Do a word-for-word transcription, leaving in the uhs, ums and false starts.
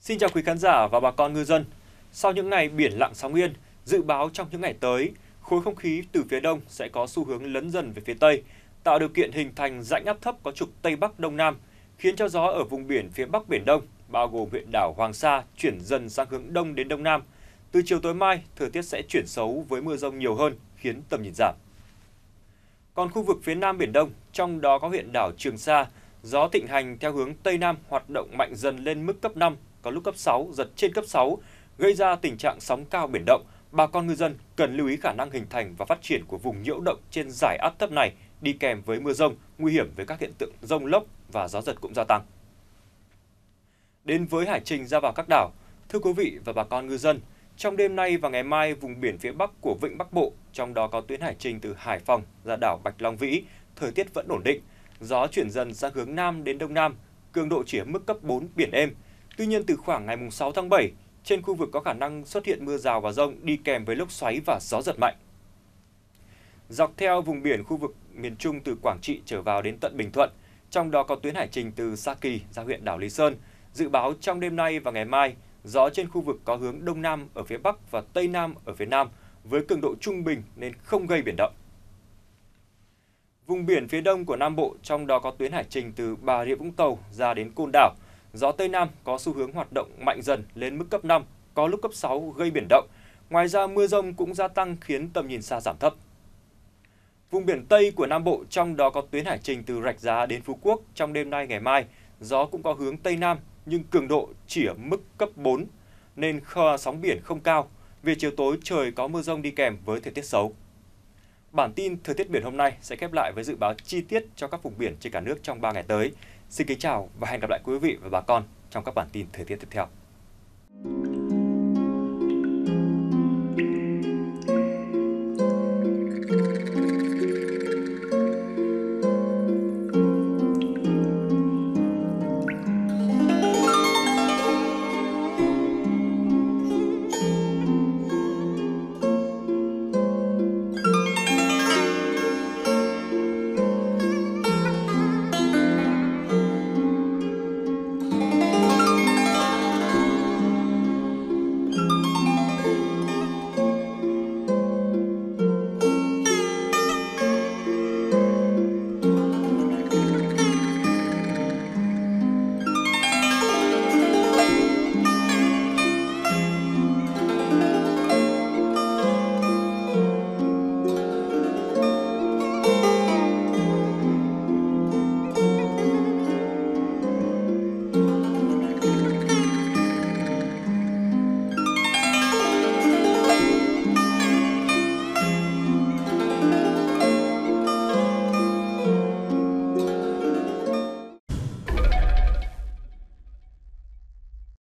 Xin chào quý khán giả và bà con ngư dân. Sau những ngày biển lặng sóng yên, dự báo trong những ngày tới, khối không khí từ phía đông sẽ có xu hướng lấn dần về phía tây, tạo điều kiện hình thành rãnh áp thấp có trục tây bắc đông nam, khiến cho gió ở vùng biển phía bắc biển đông, bao gồm huyện đảo Hoàng Sa, chuyển dần sang hướng đông đến đông nam. Từ chiều tối mai, thời tiết sẽ chuyển xấu với mưa rông nhiều hơn, khiến tầm nhìn giảm. Còn khu vực phía nam biển đông, trong đó có huyện đảo Trường Sa, gió thịnh hành theo hướng tây nam hoạt động mạnh dần lên mức cấp năm, có lúc cấp sáu, giật trên cấp sáu, gây ra tình trạng sóng cao biển động. Bà con ngư dân cần lưu ý khả năng hình thành và phát triển của vùng nhiễu động trên dải áp thấp này đi kèm với mưa rông, nguy hiểm với các hiện tượng rông lốc và gió giật cũng gia tăng. Đến với hải trình ra vào các đảo, thưa quý vị và bà con ngư dân, trong đêm nay và ngày mai, vùng biển phía bắc của Vịnh Bắc Bộ, trong đó có tuyến hải trình từ Hải Phòng ra đảo Bạch Long Vĩ, thời tiết vẫn ổn định, gió chuyển dần sang hướng nam đến đông nam, cường độ chỉ ở mức cấp bốn, biển êm. Tuy nhiên, từ khoảng ngày sáu tháng bảy, trên khu vực có khả năng xuất hiện mưa rào và dông đi kèm với lốc xoáy và gió giật mạnh. Dọc theo vùng biển khu vực miền Trung từ Quảng Trị trở vào đến tận Bình Thuận, trong đó có tuyến hải trình từ Sa Kỳ ra huyện đảo Lý Sơn. Dự báo trong đêm nay và ngày mai, gió trên khu vực có hướng đông nam ở phía bắc và tây nam ở phía nam với cường độ trung bình nên không gây biển động. Vùng biển phía đông của Nam Bộ, trong đó có tuyến hải trình từ Bà Rịa Vũng Tàu ra đến Côn Đảo, gió tây nam có xu hướng hoạt động mạnh dần lên mức cấp năm, có lúc cấp sáu gây biển động. Ngoài ra, mưa rông cũng gia tăng khiến tầm nhìn xa giảm thấp. Vùng biển Tây của Nam Bộ, trong đó có tuyến hải trình từ Rạch Giá đến Phú Quốc, trong đêm nay ngày mai, gió cũng có hướng Tây Nam nhưng cường độ chỉ ở mức cấp bốn, nên sóng biển không cao. Về chiều tối, trời có mưa rông đi kèm với thời tiết xấu. Bản tin thời tiết biển hôm nay sẽ khép lại với dự báo chi tiết cho các vùng biển trên cả nước trong ba ngày tới. Xin kính chào và hẹn gặp lại quý vị và bà con trong các bản tin thời tiết tiếp theo.